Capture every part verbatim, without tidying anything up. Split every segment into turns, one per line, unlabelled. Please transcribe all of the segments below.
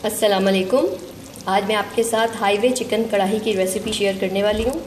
अस्सलाम वालेकुम। आज मैं आपके साथ हाईवे चिकन कढ़ाई की रेसिपी शेयर करने वाली हूँ।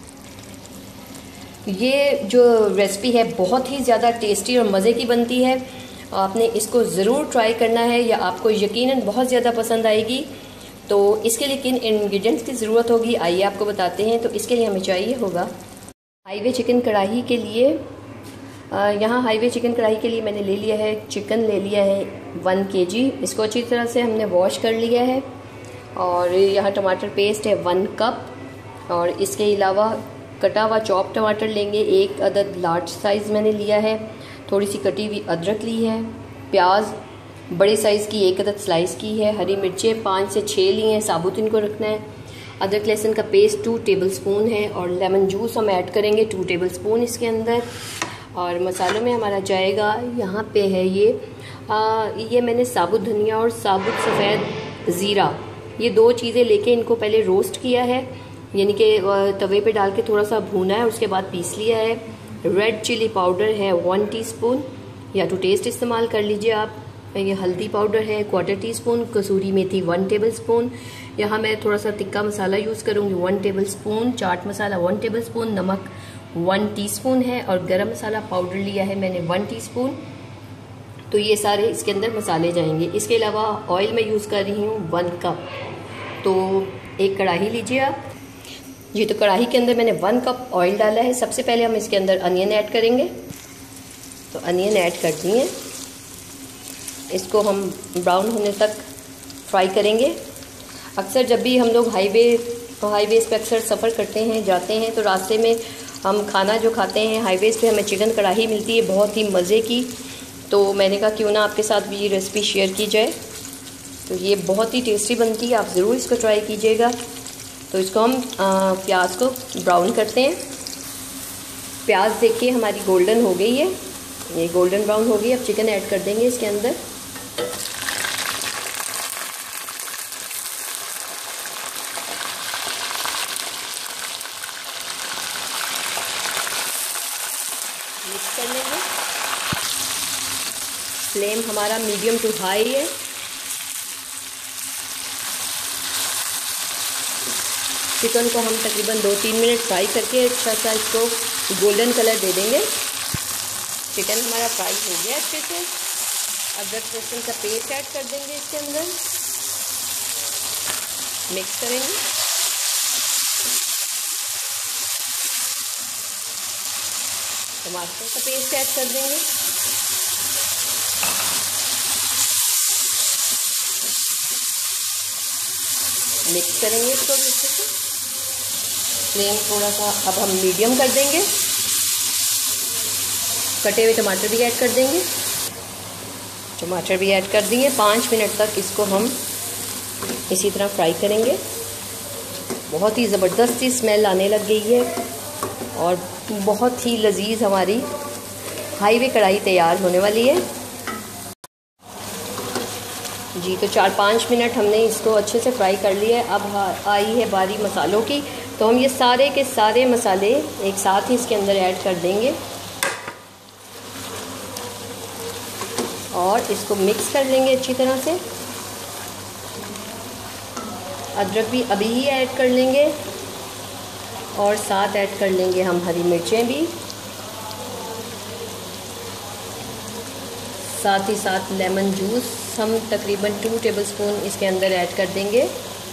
ये जो रेसिपी है बहुत ही ज़्यादा टेस्टी और मज़े की बनती है। आपने इसको ज़रूर ट्राई करना है या आपको यकीनन बहुत ज़्यादा पसंद आएगी। तो इसके लिए किन इंग्रेडिएंट्स की ज़रूरत होगी आइए आपको बताते हैं। तो इसके लिए हमें चाहिए होगा हाईवे चिकन कढ़ाई के लिए, यहाँ हाईवे चिकन कढ़ाई के लिए मैंने ले लिया है चिकन, ले लिया है वन केजी। इसको अच्छी तरह से हमने वॉश कर लिया है। और यहाँ टमाटर पेस्ट है वन कप। और इसके अलावा कटा हुआ चॉप टमाटर लेंगे, एक अदद लार्ज साइज़ मैंने लिया है। थोड़ी सी कटी हुई अदरक ली है। प्याज बड़े साइज़ की एक अदद स्लाइस की है। हरी मिर्चें पाँच से छः ली हैं, साबुत इनको रखना है। अदरक लहसुन का पेस्ट टू टेबल स्पून है। और लेमन जूस हम ऐड करेंगे टू टेबल स्पून इसके अंदर। और मसालों में हमारा जाएगा, यहाँ पे है ये आ, ये मैंने साबुत धनिया और साबुत सफ़ेद ज़ीरा, ये दो चीज़ें लेके इनको पहले रोस्ट किया है, यानी कि तवे पे डाल के थोड़ा सा भूना है, उसके बाद पीस लिया है। रेड चिली पाउडर है वन टीस्पून, या टू टेस्ट इस्तेमाल कर लीजिए आप। ये हल्दी पाउडर है क्वार्टर टी स्पून। कसूरी मेथी वन टेबल स्पून। यहाँ मैं थोड़ा सा तिक्का मसाला यूज़ करूँगी one tablespoon. Chaat masala one tablespoon. नमक वन टीस्पून है। और गरम मसाला पाउडर लिया है मैंने वन टीस्पून। तो ये सारे इसके अंदर मसाले जाएंगे। इसके अलावा ऑयल मैं यूज़ कर रही हूँ वन कप। तो एक कढ़ाई लीजिए आप जी। तो कढ़ाई के अंदर मैंने वन कप ऑयल डाला है। सबसे पहले हम इसके अंदर अनियन ऐड करेंगे। तो अनियन ऐड कर दिए, इसको हम ब्राउन होने तक फ्राई करेंगे। अक्सर जब भी हम लोग हाईवे हाईवेज़ पे अक्सर सफ़र करते हैं, जाते हैं, तो रास्ते में हम खाना जो खाते हैं हाईवेज़ पे हमें चिकन कढ़ाई मिलती है बहुत ही मज़े की। तो मैंने कहा क्यों ना आपके साथ भी ये रेसिपी शेयर की जाए। तो ये बहुत ही टेस्टी बनती है, आप ज़रूर इसको ट्राई कीजिएगा। तो इसको हम आ, प्याज को ब्राउन करते हैं। प्याज देखिए हमारी गोल्डन हो गई है, ये गोल्डन ब्राउन हो गई। अब चिकन ऐड कर देंगे इसके अंदर। मिक्स कर लेंगे। फ्लेम हमारा मीडियम टू हाई है। चिकन को हम तकरीबन दो तीन मिनट फ्राई करके अच्छा सा इसको गोल्डन कलर दे देंगे। चिकन हमारा फ्राई हो गया अच्छे से। अदरक लहसुन का पेस्ट ऐड कर देंगे इसके अंदर, मिक्स करेंगे। टमाटर का पेस्ट ऐड कर देंगे। मिक्स करेंगे इसको भी अच्छे से। फ्लेम थोड़ा सा अब हम मीडियम कर देंगे। कटे हुए टमाटर भी ऐड कर देंगे। टमाटर भी ऐड कर दिए। पाँच मिनट तक इसको हम इसी तरह फ्राई करेंगे। बहुत ही ज़बरदस्ती स्मेल आने लग गई है और बहुत ही लजीज हमारी हाईवे कढ़ाई तैयार होने वाली है जी। तो चार पाँच मिनट हमने इसको अच्छे से फ्राई कर लिया है। अब आई है बारी मसालों की। तो हम ये सारे के सारे मसाले एक साथ ही इसके अंदर ऐड कर देंगे और इसको मिक्स कर लेंगे अच्छी तरह से। अदरक भी अभी ही ऐड कर लेंगे और साथ ऐड कर लेंगे हम हरी मिर्चें भी। साथ ही साथ लेमन जूस हम तकरीबन टू टेबलस्पून इसके अंदर ऐड कर देंगे।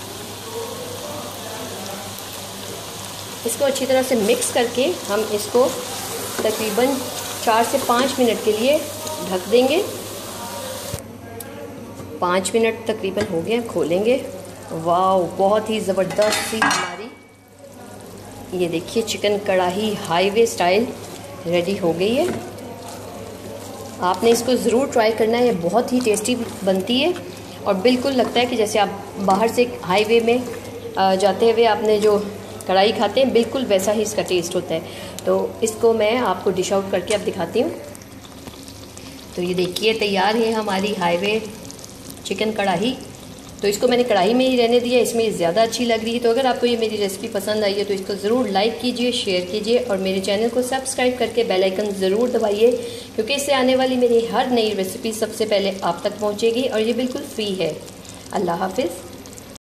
इसको अच्छी तरह से मिक्स करके हम इसको तकरीबन चार से पाँच मिनट के लिए ढक देंगे। पाँच मिनट तकरीबन हो गए, खोलेंगे। वाह, बहुत ही ज़बरदस्त सी हमारी ये देखिए चिकन कढ़ाई हाईवे स्टाइल रेडी हो गई है। आपने इसको ज़रूर ट्राई करना है, ये बहुत ही टेस्टी बनती है और बिल्कुल लगता है कि जैसे आप बाहर से हाईवे में जाते हुए आपने जो कढ़ाई खाते हैं बिल्कुल वैसा ही इसका टेस्ट होता है। तो इसको मैं आपको डिश आउट करके अब दिखाती हूँ। तो ये देखिए तैयार है हमारी हाईवे चिकन कढ़ाई। तो इसको मैंने कढ़ाई में ही रहने दिया, इसमें ज़्यादा अच्छी लग रही है। तो अगर आपको ये मेरी रेसिपी पसंद आई है तो इसको ज़रूर लाइक कीजिए, शेयर कीजिए और मेरे चैनल को सब्सक्राइब करके बेल आइकन ज़रूर दबाइए, क्योंकि इससे आने वाली मेरी हर नई रेसिपी सबसे पहले आप तक पहुंचेगी और ये बिल्कुल फ्री है। अल्लाह हाफिज़।